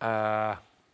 เอ่อ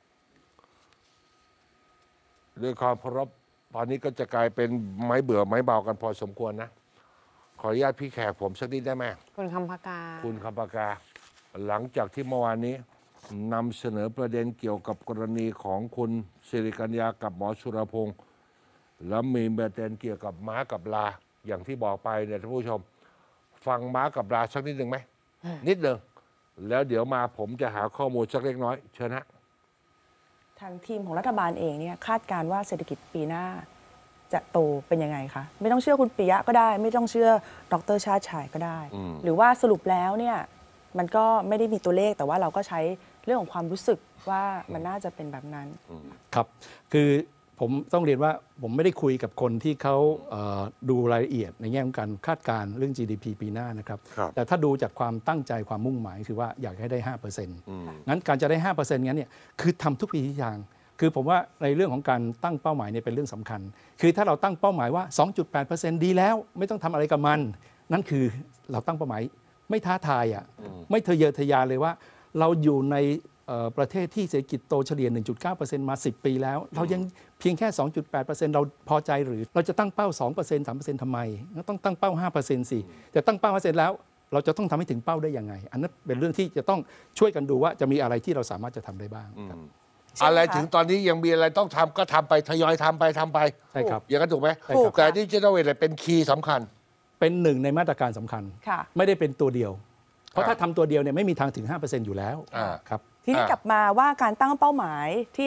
ด้วยความเคารพตอนนี้ก็จะกลายเป็นไม้เบื่อไม้เบากันพอสมควรนะ ขออนุญาตพี่แขกผมสักนิดได้ไหมคุณคำพกาคุณคำปากา หลังจากที่เมื่อวานนี้นำเสนอประเด็นเกี่ยวกับกรณีของคุณสิริกัญญากับหมอชุรพงศ์แล้วมีประเด็นเกี่ยวกับม้ากับลาอย่างที่บอกไปเนี่ยท่านผู้ชม ฟังม้ากับลาสักนิดหนึ่งไหมนิดหนึ่งแล้วเดี๋ยวมาผมจะหาข้อมูลสักเล็กน้อยเชิญฮะทางทีมของรัฐบาลเองเนี่ยคาดการณ์ว่าเศรษฐกิจปีหน้าจะโตเป็นยังไงคะไม่ต้องเชื่อคุณปิยะก็ได้ ไม่ต้องเชื่อดร.ชาติชายก็ได้ หรือว่าสรุปแล้วเนี่ยมันก็ไม่ได้มีตัวเลขแต่ว่าเราก็ใช้เรื่องของความรู้สึกว่ามันน่าจะเป็นแบบนั้นครับคือผมต้องเรียนว่าผมไม่ได้คุยกับคนที่เขาดูรายละเอียดในแง่ของการคาดการณ์เรื่อง GDP ปีหน้านะครับ แต่ถ้าดูจากความตั้งใจความมุ่งหมายคือว่าอยากให้ได้ 5% งั้นการจะได้ 5% งั้นเนี่ยคือทำทุกวิธีทางคือผมว่าในเรื่องของการตั้งเป้าหมายเนี่ยเป็นเรื่องสำคัญคือถ้าเราตั้งเป้าหมายว่า 2.8% ดีแล้วไม่ต้องทำอะไรกับมันนั่นคือเราตั้งเป้าหมายไม่ท้าทายอ่ะไม่ทะเยอทะยานเลยว่าเราอยู่ในประเทศที่เศรษฐกิจโตเฉลี่ย 1.9% มา 10 ปีแล้วเรายังเพียงแค่ 2.8% เราพอใจหรือเราจะตั้งเป้า 2% 3% ทำไมต้องตั้งเป้า 5% สิแต่ตั้งเป้า 5% แล้วเราจะต้องทำให้ถึงเป้าได้ยังไงอันนั้นเป็นเรื่องที่จะต้องช่วยกันดูว่าจะมีอะไรที่เราสามารถจะทำได้บ้างครับอะไรถึงตอนนี้ยังมีอะไรต้องทำก็ทำไปทยอยทำไปใช่ครับอย่างนั้นถูกไหมใช่ครับแต่ดิจิทัลเวลเป็นคีย์สำคัญเป็นหนึ่งในมาตรการสำคัญค่ะไม่ได้เป็นตัวเดียว เพราะอ่าถ้าทำตัวเดียวเนี่ยไม่มีทางถึง 5% อยู่แล้วครับทีนี้กลับมาว่าการตั้งเป้าหมายที่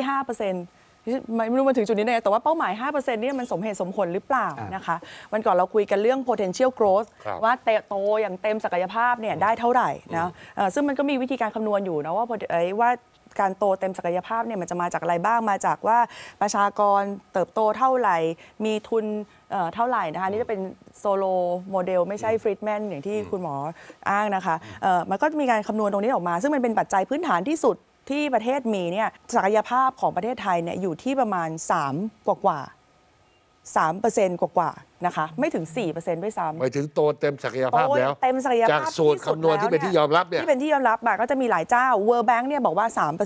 5%ไม่รู้มาถึงจุดนี้ได้แต่ว่าเป้าหมาย 5% เนี่ยมันสมเหตุสมผลหรือเปล่านะคะวันก่อนเราคุยกันเรื่อง potential growth ว่าโตอย่างเต็มศักยภาพเนี่ยได้เท่าไหร่นะซึ่งมันก็มีวิธีการคำนวณอยู่นะว่าการโตเต็มศักยภาพเนี่ยมันจะมาจากอะไรบ้างมาจากว่าประชากรเติบโตเท่าไหร่มีทุนเท่าไหร่นะคะนี่จะเป็นโซโลโมเดลไม่ใช่ฟรีดแมนอย่างที่คุณหมออ้างนะคะมันก็มีการคำนวณตรงนี้ออกมาซึ่งมันเป็นปัจจัยพื้นฐานที่สุดที่ประเทศมีเนี่ยศักยภาพของประเทศไทยเนี่ยอยู่ที่ประมาณ3กว่า 3% กว่านะคะไม่ถึง 4% ด้วยซ้ำหมายถึงโตเต็มศักยภาพแล้วเต็มศักยภาพจากสูตรคำนวณที่เป็นที่ยอมรับเนี่ยที่เป็นที่ยอมรับก็จะมีหลายเจ้า World Bank เนี่ยบอกว่า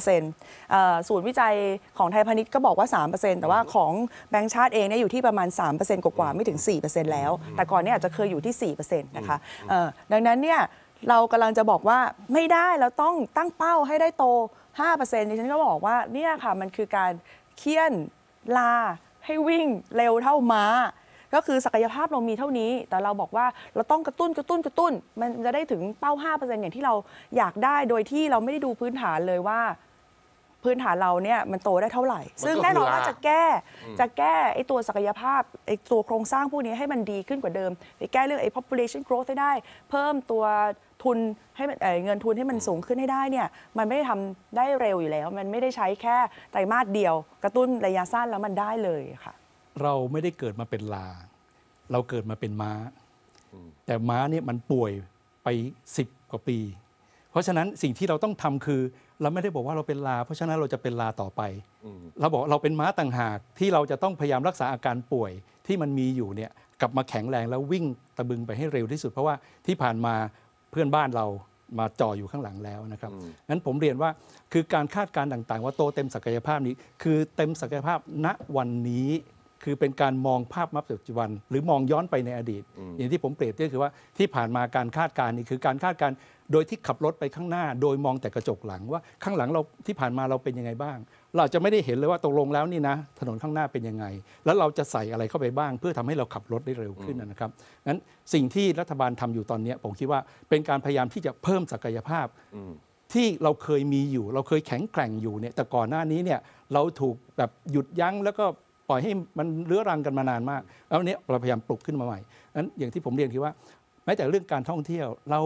3%ศูนย์วิจัยของไทยพาณิชย์ก็บอกว่า 3% แต่ว่าของแบงก์ชาติเองเนี่ยอยู่ที่ประมาณ 3% กว่าไม่ถึง 4% แล้ว แต่ก่อนเนี่ยอาจจะเคยอยู่ที่ 4% นะคะดังนั้นเนี่ยเรากำลังจะบอกว่าไม่ได้เราต้องตั้งเป้าให้ได้โต 5% ดิฉันก็บอกว่าเนี่ยค่ะมันคือการเคี่ยนลาให้วิ่งเร็วเท่าม้าก็คือศักยภาพเรามีเท่านี้แต่เราบอกว่าเราต้องกระตุ้นมันจะได้ถึงเป้า 5% อย่างที่เราอยากได้โดยที่เราไม่ได้ดูพื้นฐานเลยว่าพื้นฐานเราเนี่ยมันโตได้เท่าไหร่ซึ่งแน่นอนว่าจะแก้ไอ้ตัวศักยภาพไอ้ตัวโครงสร้างพวกนี้ให้มันดีขึ้นกว่าเดิมไปแก้เรื่องไอ้ population growth ให้ได้เพิ่มตัวทุนให้เงินทุนให้มันสูงขึ้นให้ได้เนี่ยมันไม่ได้ทำได้เร็วอยู่แล้วมันไม่ได้ใช้แค่ไตรมาสเดียวกระตุ้นระยะสั้นแล้วมันได้เลยค่ะเราไม่ได้เกิดมาเป็นลาเราเกิดมาเป็นม้าแต่ม้าเนี่ยมันป่วยไป10 กว่าปี เพราะฉะนั้นสิ่งที่เราต้องทำคือเราไม่ได้บอกว่าเราเป็นลาเพราะฉะนั้นเราจะเป็นลาต่อไปเราบอกเราเป็นม้าต่างหากที่เราจะต้องพยายามรักษาอาการป่วยที่มันมีอยู่เนี่ยกลับมาแข็งแรงแล้ววิ่งตะบึงไปให้เร็วที่สุดเพราะว่าที่ผ่านมาเพื่อนบ้านเรามาจ่ออยู่ข้างหลังแล้วนะครับงั้นผมเรียนว่าคือการคาดการณ์ต่างๆว่าโตเต็มศักยภาพนี้คือเต็มศักยภาพณวันนี้คือเป็นการมองภาพปัจจุบันหรือมองย้อนไปในอดีตอย่างที่ผมเปรียบเทียบคือว่าที่ผ่านมาการคาดการณ์นี่คือการคาดการณ์โดยที่ขับรถไปข้างหน้าโดยมองแต่กระจกหลังว่าข้างหลังเราที่ผ่านมาเราเป็นยังไงบ้างเราจะไม่ได้เห็นเลยว่าตกลงแล้วนี่นะถนนข้างหน้าเป็นยังไงแล้วเราจะใส่อะไรเข้าไปบ้างเพื่อทำให้เราขับรถได้เร็วขึ้นนะครับงั้นสิ่งที่รัฐบาลทำอยู่ตอนนี้ผมคิดว่าเป็นการพยายามที่จะเพิ่มศักยภาพที่เราเคยมีอยู่เราเคยแข็งแกร่งอยู่เนี่ยแต่ก่อนหน้านี้เนี่ยเราถูกแบบหยุดยั้งแล้วก็ปล่อยให้มันเรื้อรังกันมานานมากแล้วเนี้ยเราพยายามปลุกขึ้นมาใหม่นั้นอย่างที่ผมเรียนคือว่าแม้แต่เรื่องการท่องเที่ยวเรา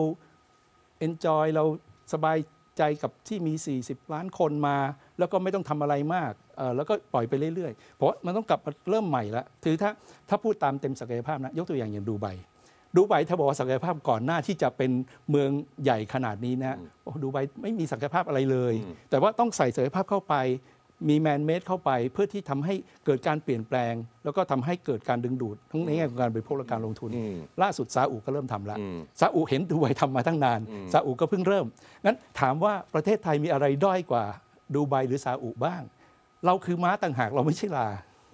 enjoy เราสบายใจกับที่มี40 ล้านคนมาแล้วก็ไม่ต้องทำอะไรมากแล้วก็ปล่อยไปเรื่อยๆเพราะมันต้องกลับมาเริ่มใหม่ละถือถ้าพูดตามเต็มศักยภาพนะยกตัวอย่างดูไบถ้าบอกว่าศักยภาพก่อนหน้าที่จะเป็นเมืองใหญ่ขนาดนี้นะดูไบไม่มีศักยภาพอะไรเลยแต่ว่าต้องใส่ศักยภาพเข้าไปมีแมนเมดเข้าไปเพื่อที่ทำให้เกิดการเปลี่ยนแปลงแล้วก็ทำให้เกิดการดึงดูดทั้งในแง่ของการบริโภคและการลงทุนล่าสุดซาอุก็เริ่มทำแล้วซาอุเห็นดูไบทำมาตั้งนานซาอุก็เพิ่งเริ่มงั้นถามว่าประเทศไทยมีอะไรด้อยกว่าดูไบหรือซาอุบ้าง เราคือม้าต่างหากเราไม่ใช่ลา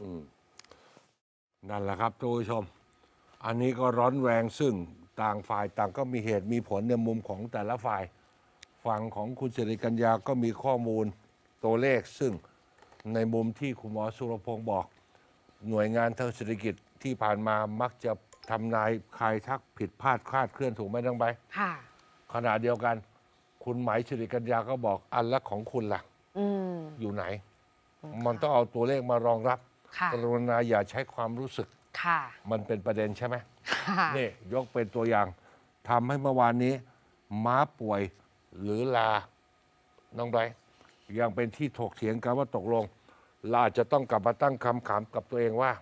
นั่นแหละครับทุกผู้ชม อันนี้ก็ร้อนแรงซึ่งต่างฝ่ายต่างก็มีเหตุมีผลในมุมของแต่ละฝ่ายฝั่งของคุณสิริกัญญาก็มีข้อมูลตัวเลขซึ่งในมุมที่คุณหมอสุรพงศ์บอก หน่วยงานทางเศรษฐกิจที่ผ่านมามักจะทำนายคายทักผิดพลาดคลาดเคลื่อนถูกไหมทั้งใบค่ะขณะเดียวกัน คุณไหมสิริกัญญาก็บอกอันละของคุณล่ะอืมอยู่ไหน มันต้องเอาตัวเลขมารองรับค่ะกรุณาอย่าใช้ความรู้สึกค่ะมันเป็นประเด็นใช่ไหมค่ะนี่ยกเป็นตัวอย่างทำให้เมื่อวานนี้ ม้าป่วยหรือลา น้องไบรท์ยังเป็นที่ถกเถียงกันว่าตกลงเราอาจจะต้องกลับมาตั้งคำถามกับตัวเองว่า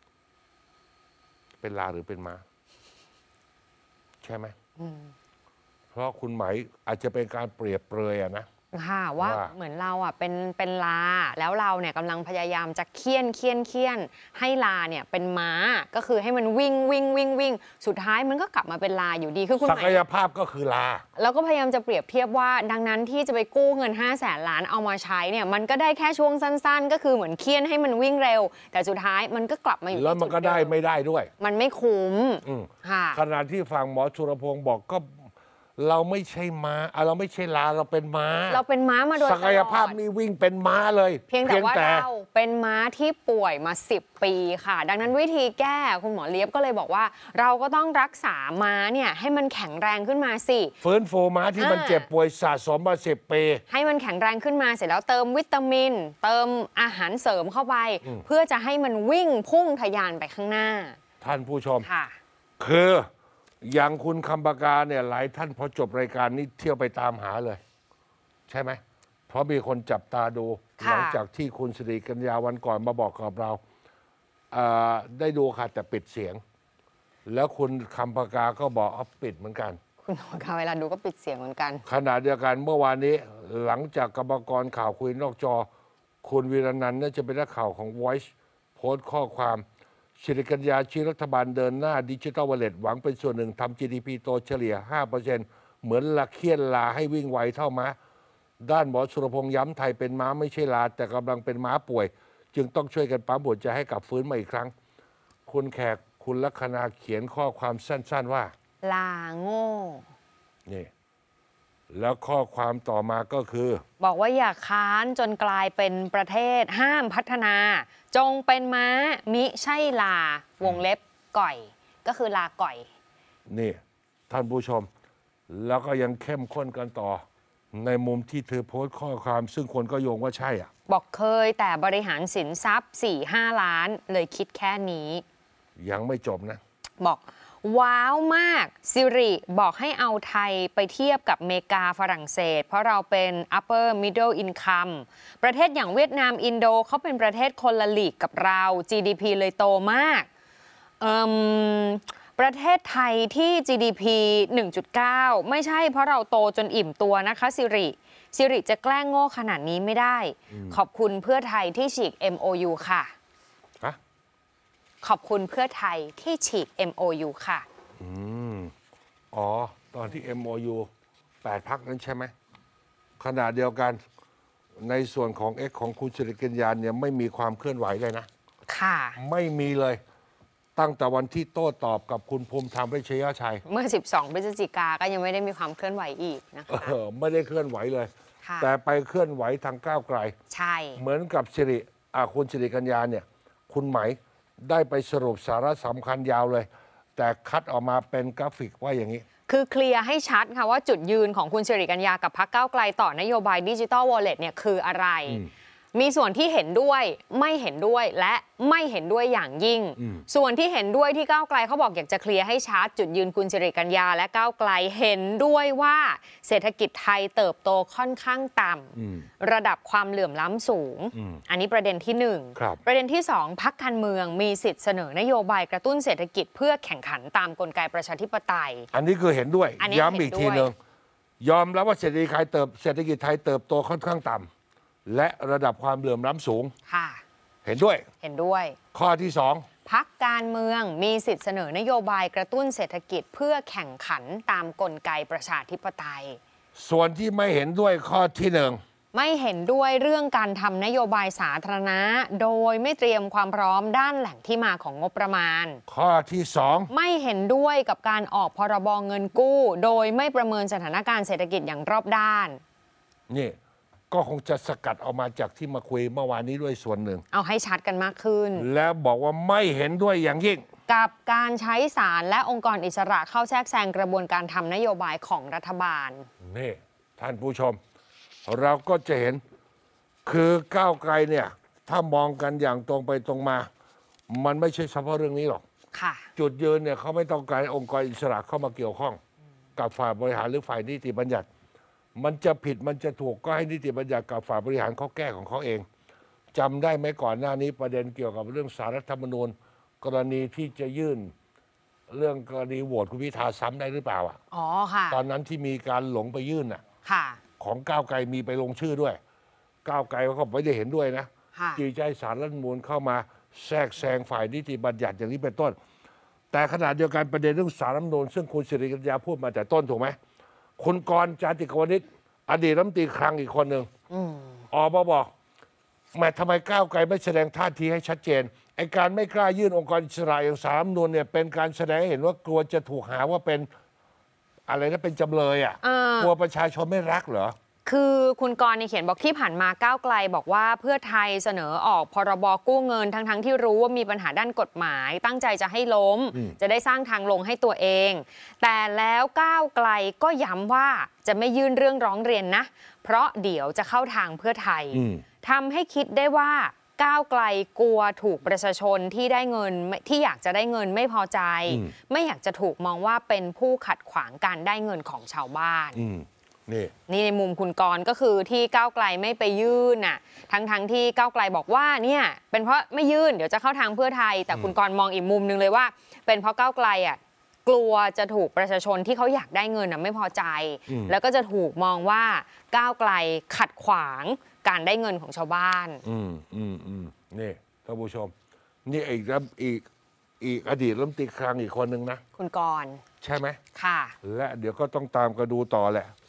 เป็นลาหรือเป็นม้า ใช่ไหม เพราะคุณไหมอาจจะเป็นการเปรียบเปรยอะนะค่ะว่าว่าเหมือนเราอ่ะเป็นลาแล้วเราเนี่ยกำลังพยายามจะเคี่ยนให้ลาเนี่ยเป็นม้าก็คือให้มันวิ่งสุดท้ายมันก็กลับมาเป็นลาอยู่ดีคือคุณศัหกมายยภาพก็คือลาแล้วก็พยายามจะเปรียบเทียบว่าดังนั้นที่จะไปกู้เงิน 500,000 ล้านเอามาใช้เนี่ยมันก็ได้แค่ช่วงสั้นๆ ก็คือเหมือนเคี่ยนให้มันวิ่งเร็ว แต่สุดท้ายมันก็กลับมาอยู่ที่แล้วมันก็จุเได้ไม่ได้ด้วยมันไม่คุ้มอืมค่ะขณะที่ฝั่งหมอชุรพงศ์บอกก็เราไม่ใช่ม้าเราไม่ใช่ลาเราเป็นม้าเราเป็นม้ามาโดยศักยภาพตลอดนี่วิ่งเป็นม้าเลยเพียงแต่ว่าเราเป็นม้าที่ป่วยมา 10 ปีค่ะ ดังนั้นวิธีแก้คุณหมอเลียบก็เลยบอกว่า เราก็ต้องรักษาม้าเนี่ยให้มันแข็งแรงขึ้นมาสิฟื้นฟูม้าที่มันเจ็บป่วยสะสมมา10 ปีให้มันแข็งแรงขึ้นมาเสร็จแล้วเติมวิตามิน เติมอาหารเสริมเข้าไป เพื่อจะให้มันวิ่งพุ่งทะยานไปข้างหน้าท่านผู้ชมค่ะคืออย่างคุณคำปากาเนี่ยหลายท่านพอจบรายการนี้เที่ยวไปตามหาเลย ใช่ไหม เพราะมีคนจับตาดูค่ะหลังจากที่คุณสิริกัญญาวันก่อนมาบอกกับเราได้ดูค่ะแต่ปิดเสียง แล้วคุณคำปากาก็บอกเอาปิดเหมือนกันคุณหมอคะเวลาดูก็ปิดเสียงเหมือนกันขณะเดียวกันเมื่อวานนี้หลังจากกรรมกรข่าวคุยนอกจอ คุณวีรนันท์น่าจะเป็นนักข่าวของ Voice โพสต์ข้อความสิริกัญญาชี้รัฐบาลเดินหน้าดิจิทัลวอลเล็ตหวังเป็นส่วนหนึ่งทำ GDP โตเฉลี่ย 5% เหมือนละเคียนลาให้วิ่งไวเท่าม้า ด้านหมอสุรพงษ์ย้ำไทยเป็นม้าไม่ใช่ลา แต่กำลังเป็นม้าป่วย จึงต้องช่วยกันปั๊มหัวใจให้กลับฟื้นมาอีกครั้ง คุณแขกคุณลัคนาเขียนข้อความสั้นๆว่าลาโง่นี่แล้วข้อความต่อมาก็คือบอกว่าอย่าค้านจนกลายเป็นประเทศห้ามพัฒนา จงเป็นม้ามิใช่ลาวงเล็บก่อย ก็คือลาก่อยนี่ท่านผู้ชม แล้วก็ยังเข้มข้นกันต่อ ในมุมที่เธอโพสต์ข้อความ ซึ่งคนก็โยงว่าใช่อ่ะบอกเคยแต่บริหารสินทรัพย์ 4-5 ล้านเลยคิดแค่นี้ยังไม่จบนะบอกว้าวมากซิริบอกให้เอาไทยไปเทียบกับอเมริกาฝรั่งเศส เพราะเราเป็น upper middle income ประเทศอย่างเวียดนามอินโดเขาเป็นประเทศคนละลีกกับเรา GDP เลยโตมากประเทศไทยที่ GDP 1.9 ไม่ใช่เพราะเราโตจนอิ่มตัวนะคะซิริจะแกล้งโง่ขนาดนี้ไม่ได้ ขอบคุณเพื่อไทยที่ฉีก MOU ค่ะฮะขอบคุณเพื่อไทยที่ฉีก MOU ค่ะอ๋อ ตอนที่ MOU 8 พักนั้นใช่ไหม ขณะเดียวกันในส่วนของ X ของคุณสิริกัญญาเนี่ยไม่มีความเคลื่อนไหวเลยนะค่ะไม่มีเลย ตั้งแต่วันที่โต้ตอบกับคุณภูมิธรรมเวชยชัยเมื่อ 12 พฤศจิกาก็ยังไม่ได้มีความเคลื่อนไหวอีกนะคะไม่ได้เคลื่อนไหวเลยค่ะแต่ไปเคลื่อนไหวทางก้าวไกลใช่เหมือนกับคุณสิริกัญญาเนี่ย คุณไหมได้ไปสรุปสาระสำคัญยาวเลย แต่คัดออกมาเป็นกราฟิกว่าอย่างนี้คือเคลียร์ให้ชัดค่ะว่าจุดยืนของคุณสิริกัญญากับพรรคก้าวไกลต่อนโยบายดิจิทัลวอลเล็ตเนี่ยคืออะไร มีส่วนที่เห็นด้วยไม่เห็นด้วยและไม่เห็นด้วยอย่างยิ่ง ส่วนที่เห็นด้วยที่ก้าวไกลเขาบอกอยากจะเคลียร์ให้ชัดจุดยืนคุณสิริกัญญาและก้าวไกลเห็นด้วยว่าเศรษฐกิจไทยเติบโตค่อนข้างต่ำระดับความเหลื่อมล้ำสูง อันนี้ประเด็นที่ครับ 1 ประเด็นที่ 2พรรคการเมืองมีสิทธิ์เสนอนโยบายกระตุ้นเศรษฐกิจเพื่อแข่งขันตามกลไกประชาธิปไตยอันนี้คือเห็นด้วยอันนี้ย้ำอีกเห็นด้วยทีหนึ่งยอมรับว่าเศรษฐกิจไทยเติบโตค่อนข้างต่ำและระดับความเหลื่อมล้ำสูงค่ะเห็นด้วยเห็นด้วยข้อที่สองพรรคการเมืองมีสิทธิ์เสนอนโยบายกระตุ้นเศรษฐกิจเพื่อแข่งขันตามกลไกประชาธิปไตยส่วนที่ไม่เห็นด้วยข้อที่หนึ่งไม่เห็นด้วยเรื่องการทำนโยบายสาธารณะ โดยไม่เตรียมความพร้อมด้านแหล่งที่มาของงบประมาณข้อที่สองไม่เห็นด้วยกับการออกพรบเงินกู้ โดยไม่ประเมินสถานการณ์เศรษฐกิจอย่างรอบด้านนี่ก็คงจะสกัดออกมาจากที่มาคุยเมื่อวานนี้ด้วยส่วนหนึ่งเอาให้ชัดกันมากขึ้นแล้วบอกว่าไม่เห็นด้วยอย่างยิ่งกับการใช้ศาลและองค์กรอิสระเข้าแทรกแซงกระบวนการทำนโยบายของรัฐบาลนี่ท่านผู้ชม เราก็จะเห็นคือก้าวไกลเนี่ย ถ้ามองกันอย่างตรงไปตรงมา มันไม่ใช่เฉพาะเรื่องนี้หรอกค่ะจุดยืนเนี่ยเขาไม่ต้องการให้องค์กรอิสระเข้ามาเกี่ยวข้อง กับฝ่ายบริหารหรือฝ่ายนิติบัญญัติ มันจะผิดมันจะถูกก็ให้นิติบัญญัติกับฝ่ายบริหารเขาแก้ของเขาเองจำได้ไหมก่อนหน้านี้ประเด็นเกี่ยวกับเรื่องศาลรัฐธรรมนูญ กรณีที่จะยื่นเรื่องกรณีโหวตคุณพิธาซ้ำได้หรือเปล่าอ่ะอ๋อค่ะตอนนั้นที่มีการหลงไปยื่นน่ะค่ะของก้าวไกลมีไปลงชื่อด้วย ก้าวไกลเขาไม่ได้เห็นด้วยนะค่ะจีใจสารรัฐธรรมนูญเข้ามาแทรกแซงฝ่ายนิติบัญญัติอย่างนี้เป็นต้น แต่ขณะเดียวกันประเด็นเรื่องสารรัฐธรรมนูญซึ่งคุณสิริกัญญาพูดมาแต่ต้นถูกไหมคุณกรณ์จาติกวณิชอดีตรัฐมนตรีคลังอีกคนหนึ่งออกมาบอกแม้ทำไมก้าวไกลไม่แสดงท่าทีให้ชัดเจนไอการไม่กล้ายื่นองค์กรอิสระอย่างสารรัฐธรรมนูญเนี่ยเป็นการแสดงให้เห็นว่ากลัวจะถูกหาว่าเป็นอะไรนะเป็นจำเลยอ่ะ กลัวประชาชนไม่รักเหรอคือคุณกรณ์เขียนบอกที่ผ่านมาก้าวไกลบอกว่าเพื่อไทยเสนอออกพรบกู้เงินทั้งที่รู้ว่ามีปัญหาด้านกฎหมาย ตั้งใจจะให้ล้ม จะได้สร้างทางลงให้ตัวเอง แต่แล้วก้าวไกลก็ย้ำว่าจะไม่ยื่นเรื่องร้องเรียนนะ เพราะเดี๋ยวจะเข้าทางเพื่อไทยทำให้คิดได้ว่าก้าวไกลกลัวถูกประชาชนที่ได้เงินที่อยากจะได้เงินไม่พอใจ ไม่อยากจะถูกมองว่าเป็นผู้ขัดขวางการได้เงินของชาวบ้าน นี่ในมุมคุณกรณ์ก็คือที่ก้าวไกลไม่ไปยื่นน่ะทั้งที่ก้าวไกลบอกว่าเนี่ยเป็นเพราะไม่ยื่นเดี๋ยวจะเข้าทางเพื่อไทย แต่คุณกรณ์มองอีกมุมนึงเลยว่า เป็นเพราะก้าวไกลอ่ะกลัวจะถูกประชาชนที่เขาอยากได้เงินน่ะไม่พอใจ แล้วก็จะถูกมองว่าก้าวไกลขัดขวางการได้เงินของชาวบ้านนี่ท่านผู้ชม นี่อีกอดีตรัฐมนตรีคลังอีกคนหนึ่งนะคุณกรณ์ใช่ไหมค่ะและเดี๋ยวก็ต้องตามกันดูต่อแหละ